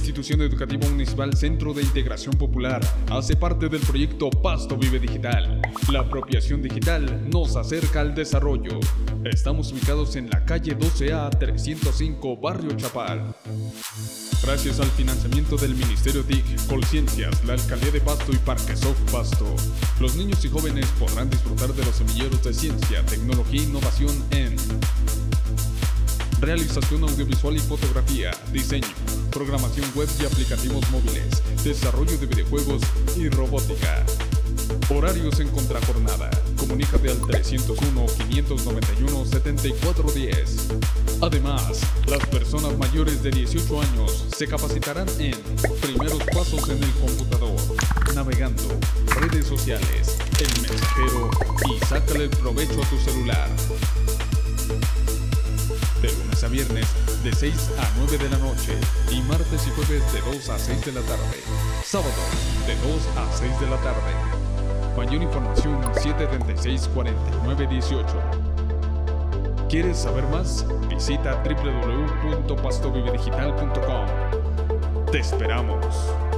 Institución Educativa Municipal Centro de Integración Popular hace parte del proyecto Pasto Vive Digital. La apropiación digital nos acerca al desarrollo. Estamos ubicados en la calle 12A 305, Barrio Chapal. Gracias al financiamiento del Ministerio TIC, Colciencias, la Alcaldía de Pasto y Parquesoft Pasto, los niños y jóvenes podrán disfrutar de los semilleros de ciencia, tecnología e innovación en realización audiovisual y fotografía, diseño, programación web y aplicativos móviles, desarrollo de videojuegos y robótica. Horarios en contrajornada. Comunícate al 301-591-7410. Además, las personas mayores de 18 años se capacitarán en primeros pasos en el computador, navegando, redes sociales, el mensajero y sácale el provecho a tu celular. De lunes a viernes, de 6 a 9 de la noche y martes y jueves de 2 a 6 de la tarde. Sábado, de 2 a 6 de la tarde. Mayor información 736-4918. ¿Quieres saber más? Visita www.pastovivedigital.com. Te esperamos.